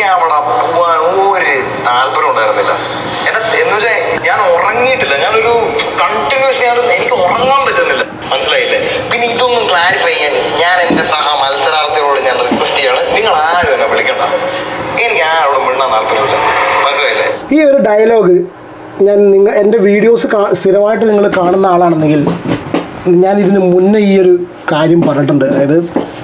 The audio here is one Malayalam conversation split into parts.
അവിടെ പോവാൻ ഒരു താല്പര്യം ഉണ്ടായിരുന്നില്ല. എന്ന് വെച്ചാൽ ഞാൻ ഉറങ്ങിയിട്ടില്ല. ഞാനൊരു കണ്ടിന്യൂസ് എനിക്ക് ഉറങ്ങാൻ പറ്റുന്നില്ല. മനസ്സിലായില്ലേ? പിന്നെ ഇതൊന്നും ക്ലാരിഫൈ ചെയ്യാൻ ഞാൻ എൻ്റെ മത്സരാർത്ഥികളോട് ഞാൻ റിക്വസ്റ്റ് ചെയ്യാണ്, നിങ്ങൾ ആരും എന്നെ വിളിക്കണ്ട. എനിക്ക് ആരോടും മിണ്ടാൻ താല്പര്യമില്ല. മനസ്സിലായില്ലേ? ഈ ഒരു ഡയലോഗ് എൻ്റെ വീഡിയോസ് സ്ഥിരമായിട്ട് നിങ്ങൾ കാണുന്ന ആളാണെന്നെങ്കിൽ ഞാൻ ഇതിന് മുന്നേ ഈ ഒരു കാര്യം പറഞ്ഞിട്ടുണ്ട്. അതായത്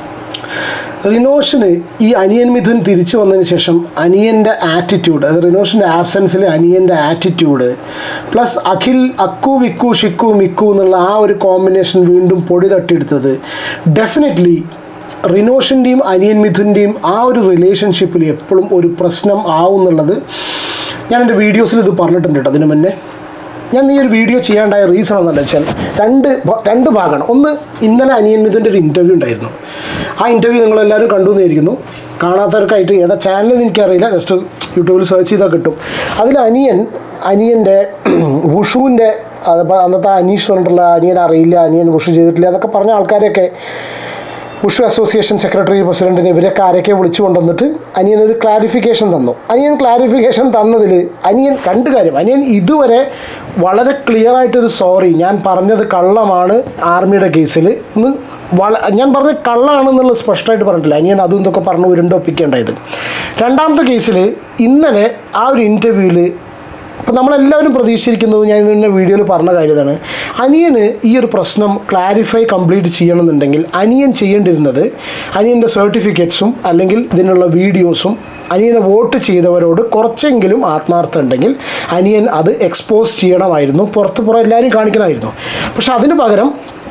റിനോഷിന് ഈ അനിയൻ മിഥുൻ തിരിച്ചു വന്നതിന് ശേഷം അനിയൻ്റെ ആറ്റിറ്റ്യൂഡ്, അതായത് റിനോഷിൻ്റെ ആബ്സെൻസിൽ അനിയൻ്റെ ആറ്റിറ്റ്യൂഡ് പ്ലസ് അക്കു വിക്കു ഷിക്കു മിക്കു എന്നുള്ള ആ ഒരു കോമ്പിനേഷൻ വീണ്ടും പൊടി തട്ടിയെടുത്തത് ഡെഫിനറ്റ്ലി റിനോഷിൻ്റെയും അനിയൻ മിഥുൻ്റെയും ആ ഒരു റിലേഷൻഷിപ്പിൽ എപ്പോഴും ഒരു പ്രശ്നം ആവും എന്നുള്ളത് ഞാൻ എൻ്റെ വീഡിയോസിൽ ഇത് പറഞ്ഞിട്ടുണ്ട് കേട്ടോ. അതിന് മുന്നേ ഞാൻ ഈ ഒരു വീഡിയോ ചെയ്യാണ്ടായ റീസൺ എന്താണെന്ന് വെച്ചാൽ രണ്ട് ഭാഗമാണ്. ഒന്ന്, ഇന്നലെ അനിയൻ മിഥുൻ്റെ ഒരു ഇൻ്റർവ്യൂ ഉണ്ടായിരുന്നു. ആ ഇൻ്റർവ്യൂ നിങ്ങളെല്ലാവരും കണ്ടു എന്നിരിക്കുന്നു. കാണാത്തവർക്കായിട്ട് ഏതാ ചാനലെന്ന് എനിക്കറിയില്ല, ജസ്റ്റ് യൂട്യൂബിൽ സെർച്ച് ചെയ്താൽ കിട്ടും. അതിൽ അനിയൻ്റെ വുഷുവിൻ്റെ അന്നത്തെ അനീഷ് പറഞ്ഞിട്ടുള്ള അനിയൻ അറിയില്ല, അനിയൻ വുഷു ചെയ്തിട്ടില്ല എന്നൊക്കെ പറഞ്ഞ ആൾക്കാരെയൊക്കെ വുഷു അസോസിയേഷൻ സെക്രട്ടറി പ്രസിഡൻറ്റിനെ ഇവരൊക്കെ ആരൊക്കെ വിളിച്ചു കൊണ്ടുവന്നിട്ട് അനിയനൊരു ക്ലാരിഫിക്കേഷൻ തന്നു. അനിയൻ ക്ലാരിഫിക്കേഷൻ തന്നതിൽ അനിയൻ രണ്ട് കാര്യം. അനിയൻ ഇതുവരെ വളരെ ക്ലിയർ ആയിട്ടൊരു സോറി, ഞാൻ പറഞ്ഞത് കള്ളമാണ് ആർമിയുടെ കേസിൽ ഞാൻ പറഞ്ഞത് കള്ളാണെന്നുള്ളത് സ്പഷ്ടമായിട്ട് പറഞ്ഞിട്ടില്ല. അനിയൻ അതും ഇതൊക്കെ പറഞ്ഞ് ഉരുണ്ടൊപ്പിക്കേണ്ടായത്. രണ്ടാമത്തെ കേസിൽ ഇന്നലെ ആ ഒരു ഇൻ്റർവ്യൂവിൽ അപ്പോൾ നമ്മളെല്ലാവരും പ്രതീക്ഷിച്ചിരിക്കുന്നത്, ഞാൻ ഇന്ന് വീഡിയോയിൽ പറഞ്ഞ കാര്യമാണ്, അനിയന് ഈ ഒരു പ്രശ്നം ക്ലാരിഫൈ കംപ്ലീറ്റ് ചെയ്യണമെന്നുണ്ടെങ്കിൽ അനിയൻ ചെയ്യേണ്ടിരുന്നത് അനിയൻ്റെ സർട്ടിഫിക്കറ്റ്സും അല്ലെങ്കിൽ ഇതിനുള്ള വീഡിയോസും അനിയനെ വോട്ട് ചെയ്തവരോട് കുറച്ചെങ്കിലും ആത്മാർത്ഥം ഉണ്ടെങ്കിൽ അനിയൻ അത് എക്സ്പോസ് ചെയ്യണമായിരുന്നു, പുറത്ത് എല്ലാവരും കാണിക്കണമായിരുന്നു. പക്ഷെ അതിന് പകരം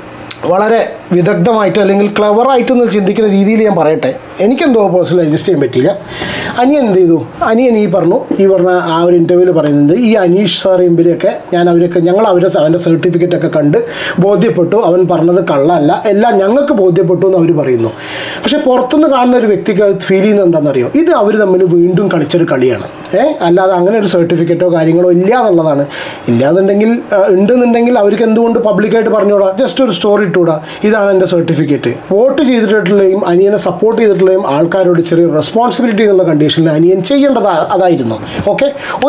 വളരെ വിദഗ്ധമായിട്ട് അല്ലെങ്കിൽ ക്ലവറായിട്ടൊന്ന് ചിന്തിക്കുന്ന രീതിയിൽ ഞാൻ പറയട്ടെ, എനിക്കെന്തോ പേഴ്സണൽ അഡ്ജസ്റ്റ് ചെയ്യാൻ പറ്റില്ല. അനിയൻ എന്ത് ചെയ്തു? അനിയൻ ഈ പറഞ്ഞ ആ ഒരു ഇൻ്റർവ്യൂവിൽ പറയുന്നുണ്ട്, ഈ അനീഷ് സാർ ഇവരെയൊക്കെ ഞങ്ങൾ അവൻ്റെ സർട്ടിഫിക്കറ്റൊക്കെ കണ്ട് ബോധ്യപ്പെട്ടു, അവൻ പറഞ്ഞത് കള്ളല്ല, എല്ലാം ഞങ്ങൾക്ക് ബോധ്യപ്പെട്ടു എന്ന് അവർ പറയുന്നു. പക്ഷേ പുറത്തുനിന്ന് കാണുന്ന ഒരു വ്യക്തിക്ക് ഫീൽ ചെയ്യുന്നത് എന്താണെന്നറിയോ? ഇത് അവർ തമ്മിൽ വീണ്ടും കളിച്ചൊരു കളിയാണ്. അല്ലാതെ അങ്ങനെ ഒരു സർട്ടിഫിക്കറ്റോ കാര്യങ്ങളോ ഇല്ല എന്നുള്ളതാണ്. ഇല്ലാന്നുണ്ടെങ്കിൽ ഉണ്ടെന്നുണ്ടെങ്കിൽ അവർക്ക് എന്തുകൊണ്ട് പബ്ലിക്കായിട്ട് പറഞ്ഞുകൂടാ? ജസ്റ്റ് ഒരു സ്റ്റോറി ഇട്ടുകൂടാ, ഇതാണ് എൻ്റെ സർട്ടിഫിക്കറ്റ്. വോട്ട് ചെയ്തിട്ടുള്ളയും അനിയനെ സപ്പോർട്ട് ചെയ്തിട്ടുള്ളയും ആൾക്കാരോട് ചെറിയ റെസ്പോൺസിബിലിറ്റി എന്നുള്ള കണ്ടീഷനിൽ അനിയൻ ചെയ്യേണ്ടത് അതായിരുന്നു. ഓക്കെ,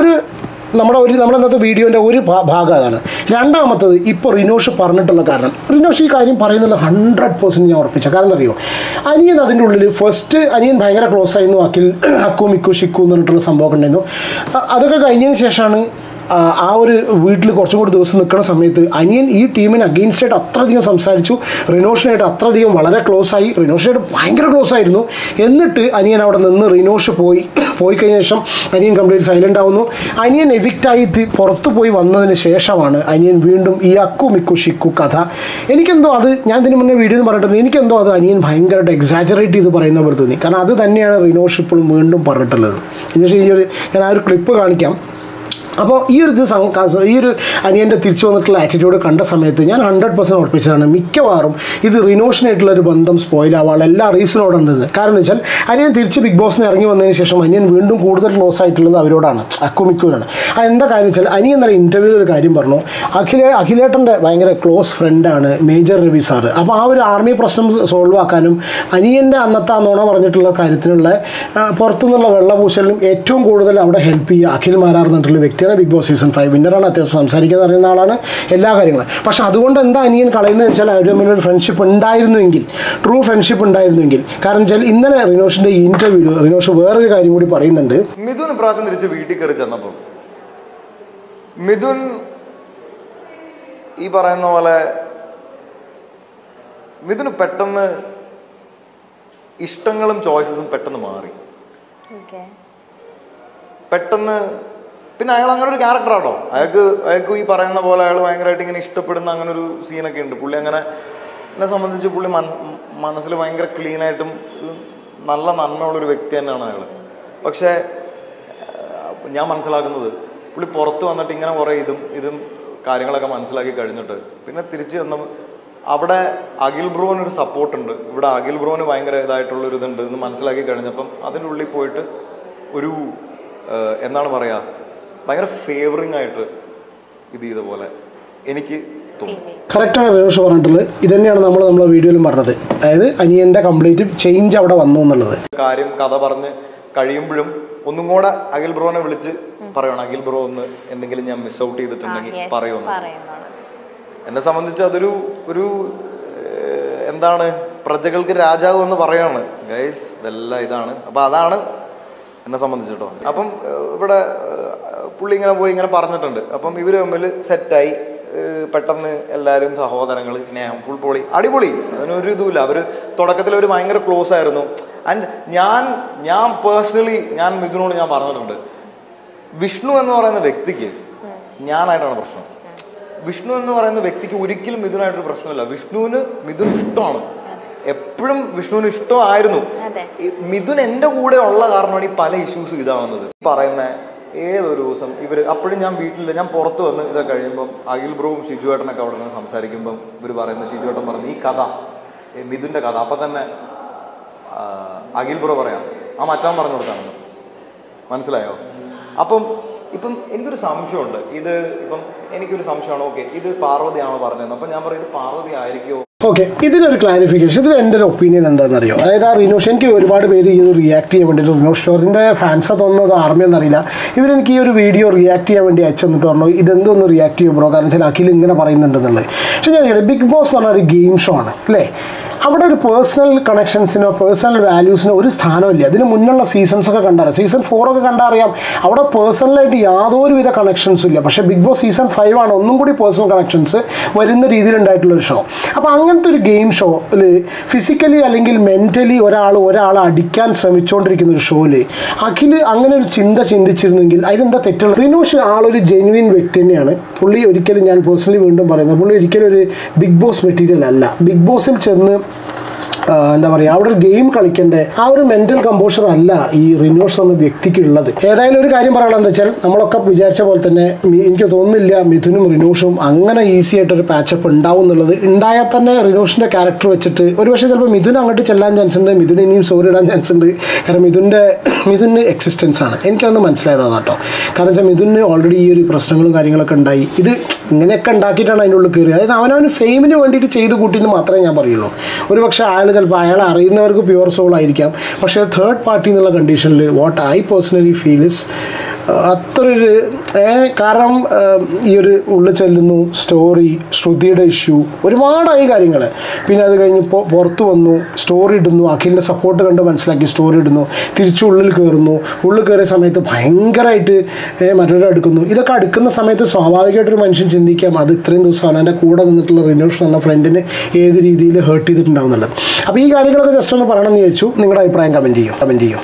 നമ്മുടെ ഇന്നത്തെ വീഡിയോൻ്റെ ഒരു ഭാഗം അതാണ്. രണ്ടാമത്തത്, ഇപ്പോൾ റിനോഷ് പറഞ്ഞിട്ടുള്ള കാരണം, റിനോഷ് ഈ കാര്യം പറയുന്നുള്ള 100% ഞാൻ ഉറപ്പിച്ച കാരണം അറിയോ? അനിയൻ അതിൻ്റെ ഉള്ളിൽ ഫസ്റ്റ് അനിയൻ ഭയങ്കര ക്ലോസ് ആയിരുന്നു, അക്കു മിക്കു ഷിക്കു എന്ന് പറഞ്ഞിട്ടുള്ള സംഭവം ഉണ്ടായിരുന്നു. അതൊക്കെ കഴിഞ്ഞതിന് ശേഷമാണ് ആ ഒരു വീട്ടിൽ കുറച്ചും കൂടി ദിവസം നിൽക്കുന്ന സമയത്ത് അനിയൻ ഈ ടീമിന് അഗെയിൻസ്റ്റായിട്ട് അത്രയധികം സംസാരിച്ചു, റിനോഷിനായിട്ട് അത്രയധികം വളരെ ക്ലോസ് ആയി, റിനോഷിനായിട്ട് ഭയങ്കര ക്ലോസ് ആയിരുന്നു. എന്നിട്ട് അനിയൻ അവിടെ നിന്ന് റിനോഷ് പോയി കഴിഞ്ഞ ശേഷം അനിയൻ കംപ്ലീറ്റ് സൈലൻ്റ് ആവുന്നു. അനിയൻ എവിക്റ്റായി പുറത്ത് പോയി വന്നതിന് ശേഷമാണ് അനിയൻ വീണ്ടും ഈ അക്കു മിക്കു ഷിക്കു കഥ, എനിക്കെന്തോ അത് ഞാൻ ഇതിന് മുന്നേ വീഡിയോയിൽ പറഞ്ഞിട്ടുണ്ട്, എനിക്കെന്തോ അത് അനിയൻ ഭയങ്കരമായിട്ട് എക്സാജറേറ്റ് ചെയ്ത് പറയുന്ന പോലെ തോന്നി. കാരണം അത് തന്നെയാണ് റിനോഷ് ഇപ്പോഴും വീണ്ടും പറഞ്ഞിട്ടുള്ളത്. ഞാൻ ആ ഒരു ക്ലിപ്പ് കാണിക്കാം. അപ്പോൾ ഈ ഒരു അനിയൻ്റെ തിരിച്ചു വന്നിട്ടുള്ള ആറ്റിറ്റ്യൂഡ് കണ്ട സമയത്ത് ഞാൻ 100% ഉറപ്പിച്ചതാണ്, മിക്കവാറും ഇത് റിനോഷിനായിട്ടുള്ളൊരു ബന്ധം സ്പോയിൽ ആവാനുള്ള എല്ലാ റീസണോടുണ്ടത്. കാരണം എന്ന് വെച്ചാൽ അനിയൻ തിരിച്ച് ബിഗ് ബോസിന് ഇറങ്ങി വന്നതിന് ശേഷം അനിയൻ വീണ്ടും കൂടുതൽ ക്ലോസ് ആയിട്ടുള്ളത് അവരോടാണ്, അക്കുമിക്കുവിനാണ്. അതെന്താ കാര്യം വെച്ചാൽ അനിയൻ നല്ല ഇൻ്റർവ്യൂവിൽ ഒരു കാര്യം പറഞ്ഞു, അഖിലേട്ടൻ്റെ ഭയങ്കര ക്ലോസ് ഫ്രണ്ടാണ് മേജർ രവി സാറ്. അപ്പോൾ ആ ഒരു ആർമി പ്രശ്നം സോൾവ് ആക്കാനും അനിയൻ്റെ അന്നത്തെ ആ നുണ പറഞ്ഞിട്ടുള്ള കാര്യത്തിനുള്ള പുറത്തുനിന്നുള്ള വെള്ളപൂശലിനും ഏറ്റവും കൂടുതൽ അവിടെ ഹെൽപ്പ് ചെയ്യുക അഖിൽ മാരാർന്നിട്ടുള്ള വ്യക്തി. ബിഗ് ബോസ് സീസൺ 5 വിന്നറാണ്, അത്യാവശ്യം സംസാരിക്കാൻ അറിയുന്ന ആളാണ്, എല്ലാ കാര്യങ്ങളും. പക്ഷെ അതുകൊണ്ട് എന്താ അനിയൻ കളയുന്നത് വെച്ചാൽ അവർ തമ്മിലൊരു ഫ്രണ്ട്ഷിപ്പ് ഉണ്ടായിരുന്നുവെങ്കിൽ, ട്രൂ ഫ്രണ്ട്ഷിപ്പ് ഉണ്ടായിരുന്നുവെങ്കിൽ. കാരണം വെച്ചാൽ ഇന്നലെ റിനോഷിൻ്റെ ഈ ഇൻ്റർവ്യൂവിൽ റിനോഷ് വേറൊരു കാര്യം കൂടി പറയുന്നുണ്ട്. മിഥുൻ പ്രാവശ്യം തിരിച്ച് വീട്ടിൽ കയറി ചെന്നപ്പോൾ മിഥുൻ ഈ പറയുന്ന പോലെ മിഥുന് പെട്ടെന്ന് ഇഷ്ടങ്ങളും ചോയ്സസും പെട്ടെന്ന് മാറി. പെട്ടെന്ന് പിന്നെ അയാൾ അങ്ങനെ ഒരു ക്യാരക്ടറാട്ടോ. അയാൾക്ക് ഈ പറയുന്ന പോലെ അയാൾ ഭയങ്കരമായിട്ട് ഇങ്ങനെ ഇഷ്ടപ്പെടുന്ന അങ്ങനെ ഒരു സീനൊക്കെ ഉണ്ട്. പുള്ളി അങ്ങനെ എന്നെ സംബന്ധിച്ച് പുള്ളി മനസ്സിൽ ഭയങ്കര ക്ലീനായിട്ടും നല്ല നന്മയുള്ളൊരു വ്യക്തി തന്നെയാണ് അയാൾ. പക്ഷേ ഞാൻ മനസ്സിലാക്കുന്നത് പുള്ളി പുറത്ത് വന്നിട്ട് ഇങ്ങനെ കുറേ ഇതും കാര്യങ്ങളൊക്കെ മനസ്സിലാക്കി കഴിഞ്ഞിട്ട് പിന്നെ തിരിച്ച് വന്ന അവിടെ അഖിൽ ബ്രോനൊരു സപ്പോർട്ടുണ്ട്, ഇവിടെ അഖിൽ ബ്രോന് ഭയങ്കര ഇതായിട്ടുള്ളൊരു ഇതുണ്ട് എന്ന് മനസ്സിലാക്കി കഴിഞ്ഞപ്പം അതിൻ്റെ ഉള്ളിൽ പോയിട്ട് ഒരു എന്താണ് പറയുക, ഭയങ്കര ഫേവറിങ് ആയിട്ട് ഇത് ചെയ്ത പോലെ എനിക്ക് തോന്നുന്നു. കറക്റ്റാണ് റിനോഷ് പറഞ്ഞിട്ടുള്ളത്. ഇത് തന്നെയാണ് നമ്മളെ വീഡിയോയിലും പറഞ്ഞത്. അതായത് അനിയൻ്റെ കംപ്ലീറ്റ് ചേഞ്ച് അവിടെ വന്നു എന്നുള്ളത്. കാര്യം കഥ പറഞ്ഞ് കഴിയുമ്പോഴും ഒന്നും കൂടെ അഖിൽ ബ്രോനെ വിളിച്ച് പറയണം, അഖിൽ ബ്രോ ഒന്ന് എന്തെങ്കിലും ഞാൻ മിസ് ഔട്ട് ചെയ്തിട്ടുണ്ടെങ്കിൽ പറയുമെന്ന്. എന്നെ സംബന്ധിച്ച് അതൊരു എന്താണ്, പ്രജകൾക്ക് രാജാവ് എന്ന് പറയാണ് ഗൈസ്, ഇതെല്ലാം ഇതാണ്. അപ്പം അതാണ് എന്നെ സംബന്ധിച്ചിട്ടോ. അപ്പം ഇവിടെ പുള്ളി ഇങ്ങനെ പോയി ഇങ്ങനെ പറഞ്ഞിട്ടുണ്ട്. അപ്പം ഇവർ തമ്മിൽ സെറ്റായി, പെട്ടെന്ന് എല്ലാവരും സഹോദരങ്ങൾ, സ്നേഹം, ഫുൾ പൊളി, അടിപൊളി. അതിനൊരു ഇതുമില്ല. അവർ തുടക്കത്തിൽ അവർ ഭയങ്കര ക്ലോസ് ആയിരുന്നു. ആൻഡ് ഞാൻ പേഴ്സണലി ഞാൻ മിഥുനോട് ഞാൻ പറഞ്ഞിട്ടുണ്ട്, വിഷ്ണു എന്ന് പറയുന്ന വ്യക്തിക്ക് ഞാനായിട്ടാണ് പ്രശ്നം. വിഷ്ണു എന്ന് പറയുന്ന വ്യക്തിക്ക് ഒരിക്കലും മിഥുനായിട്ടൊരു പ്രശ്നമില്ല. വിഷ്ണുവിന് മിഥുൻ ഇഷ്ടമാണ്, എപ്പോഴും വിഷ്ണുവിന് ഇഷ്ടമായിരുന്നു. മിഥുൻ എൻ്റെ കൂടെ ഉള്ള കാരണമാണ് ഈ പല ഇഷ്യൂസും ഇതാവുന്നത്. പറയുന്ന ഏതൊരു ദിവസം ഇവർ അപ്പോഴും ഞാൻ വീട്ടിലില്ല, ഞാൻ പുറത്ത് വന്ന് ഇതൊക്കെ കഴിയുമ്പം അഖിൽ ബ്രോവും ഷിജുവേട്ടനൊക്കെ അവിടെ നിന്ന് സംസാരിക്കുമ്പം ഇവർ പറയുന്നത്, ഷിജുവേട്ടൻ പറഞ്ഞു ഈ കഥ, മിഥുൻ്റെ കഥ. അപ്പം തന്നെ അഖിൽ ബ്രോ പറയാം ആ മറ്റാൻ പറഞ്ഞു കൊടുത്താണെന്ന്. മനസ്സിലായോ? ഇപ്പം എനിക്കൊരു സംശയമുണ്ട്. എനിക്കൊരു സംശയമാണ്, ഓക്കെ ഇത് പാർവതിയാണോ പറഞ്ഞത്? അപ്പം ഞാൻ പറയും ഇത് പാർവതി ആയിരിക്കുമോ? ഓക്കെ, ഇതിനൊരു ക്ലാരിഫിക്കേഷൻ. ഇതിൽ എൻ്റെ ഒരു ഒപ്പീനിയൻ എന്താണെന്നറിയോ? അതായത് ആ റിനോഷ്, എനിക്ക് ഒരുപാട് പേര് ഇത് റിയാക്ട് ചെയ്യാൻ വേണ്ടിയിട്ട്, റിനോഷ് സ്റ്റോറിൻ്റെ ഫാൻസാ തോന്നുന്നത് ആർമിയെന്നറിയില്ല, ഇവരെനിക്ക് ഈ ഒരു വീഡിയോ റിയാക്ട് ചെയ്യാൻ വേണ്ടി അയച്ചു തന്നിട്ട് പറഞ്ഞു ഇതെന്തൊന്ന് റിയാക്ട് ചെയ്യും ബ്രോ, കാരണം വെച്ചാൽ അഖിൽ ഇങ്ങനെ പറയുന്നുണ്ടെന്നുള്ളത്. പക്ഷേ ഞാൻ ബിഗ് ബോസ് എന്ന് പറഞ്ഞ ഒരു ഗെയിം ഷോ ആണ് അല്ലേ? അവിടെ ഒരു പേഴ്സണൽ കണക്ഷൻസിനോ പേഴ്സണൽ വാല്യൂസിനോ ഒരു സ്ഥാനമില്ല. അതിന് മുന്നുള്ള സീസൺസൊക്കെ കണ്ടറിയാം, സീസൺ 4 ഒക്കെ കണ്ടറിയാം, അവിടെ പേഴ്സണലായിട്ട് യാതൊരുവിധ കണക്ഷൻസും ഇല്ല. പക്ഷേ ബിഗ് ബോസ് സീസൺ 5 ആണ് ഒന്നും കൂടി പേഴ്സണൽ കണക്ഷൻസ് വരുന്ന രീതിയിലുണ്ടായിട്ടുള്ളൊരു ഷോ. അപ്പോൾ അങ്ങനത്തെ ഒരു ഗെയിം ഷോയിൽ ഫിസിക്കലി അല്ലെങ്കിൽ മെൻ്റലി ഒരാളെ അടിക്കാൻ ശ്രമിച്ചുകൊണ്ടിരിക്കുന്ന ഒരു ഷോയിൽ അഖിൽ അങ്ങനെ ഒരു ചിന്ത ചിന്തിച്ചിരുന്നെങ്കിൽ അതിലെന്താ തെറ്റുള്ളത്? റിനോഷ് ആളൊരു ജെന്യുവിൻ വ്യക്തി തന്നെയാണ്. പുള്ളി ഒരിക്കലും, ഞാൻ പേഴ്സണലി വീണ്ടും പറയുന്നത്, പുള്ളി ഒരിക്കലും ഒരു ബിഗ് ബോസ് മെറ്റീരിയൽ അല്ല. ബിഗ് ബോസിൽ ചെന്ന് എന്താ പറയുക, അവിടെ ഒരു ഗെയിം കളിക്കേണ്ട ആ ഒരു മെൻ്റൽ കമ്പോഷർ അല്ല ഈ റിനോഷ് എന്ന വ്യക്തിക്കുള്ളത്. ഏതായാലും ഒരു കാര്യം പറയാനുള്ളത് വെച്ചാൽ, നമ്മളൊക്കെ വിചാരിച്ച പോലെ തന്നെ എനിക്ക് തോന്നുന്നില്ല മിഥുനും റിനോഷും അങ്ങനെ ഈസി ആയിട്ടൊരു പാച്ചപ്പ് ഉണ്ടാവും എന്നുള്ളത്. ഉണ്ടായാൽ തന്നെ റിനോഷിൻ്റെ ക്യാരക്ടർ വെച്ചിട്ട് ഒരുപക്ഷെ ചിലപ്പോൾ മിഥുൻ അങ്ങോട്ട് ചെല്ലാൻ ചാൻസ് ഉണ്ട്, മിഥുൻ ഇനിയും സ്റ്റോറി ഇടാൻ ചാൻസ് ഉണ്ട്. കാരണം മിഥുന് എക്സിസ്റ്റൻസ് ആണ്, എനിക്കതൊന്ന് മനസ്സിലായതാണ് കേട്ടോ. കാരണം വെച്ചാൽ മിഥുന് ഓൾറെഡി ഈ ഒരു പ്രശ്നങ്ങളും കാര്യങ്ങളൊക്കെ ഉണ്ടായി. ഇത് ഇങ്ങനെയൊക്കെ ഉണ്ടാക്കിയിട്ടാണ് അതിൻ്റെ ഉള്ളിൽ കയറി. അതായത് അവനവന് ഫെയിമിന് വേണ്ടിയിട്ട് ചെയ്ത് കൂട്ടിയെന്ന് മാത്രമേ ഞാൻ പറയുള്ളൂ. ഒരുപക്ഷെ ചിലപ്പോൾ അയാളെ അറിയുന്നവർക്ക് പ്യുവർ സോൾ ആയിരിക്കാം. പക്ഷേ തേർഡ് പാർട്ടി എന്നുള്ള കണ്ടീഷനിൽ what I personally feel is അത്രയൊരു കാരണം ഈ ഒരു ഉള്ളിൽ ചെല്ലുന്നു, സ്റ്റോറി, ശ്രുതിയുടെ ഇഷ്യൂ, ഒരുപാടായി കാര്യങ്ങൾ. പിന്നെ അത് കഴിഞ്ഞ് പുറത്ത് വന്നു, സ്റ്റോറി ഇടുന്നു, അഖിലിൻ്റെ സപ്പോർട്ട് കണ്ട് മനസ്സിലാക്കി സ്റ്റോറി ഇടുന്നു, തിരിച്ച് ഉള്ളിൽ കയറുന്നു, ഉള്ളിൽ കയറിയ സമയത്ത് ഭയങ്കരമായിട്ട് മറ്റൊരു അടുക്കുന്നു. ഇതൊക്കെ അടുക്കുന്ന സമയത്ത് സ്വാഭാവികമായിട്ടൊരു മനുഷ്യൻ ചിന്തിക്കാം അത് ഇത്രയും ദിവസമാണ് എൻ്റെ കൂടെ നിന്നിട്ടുള്ള റിനോഷ് എന്ന ഫ്രണ്ടിന് ഏത് രീതിയിൽ ഹേർട്ട് ചെയ്തിട്ടുണ്ടാവുന്നുള്ളത്. അപ്പോൾ ഈ കാര്യങ്ങളൊക്കെ ജസ്റ്റ് ഒന്ന് പറയണമെന്ന് വിചാരിച്ചു. നിങ്ങളുടെ അഭിപ്രായം കമൻറ്റ് ചെയ്യും.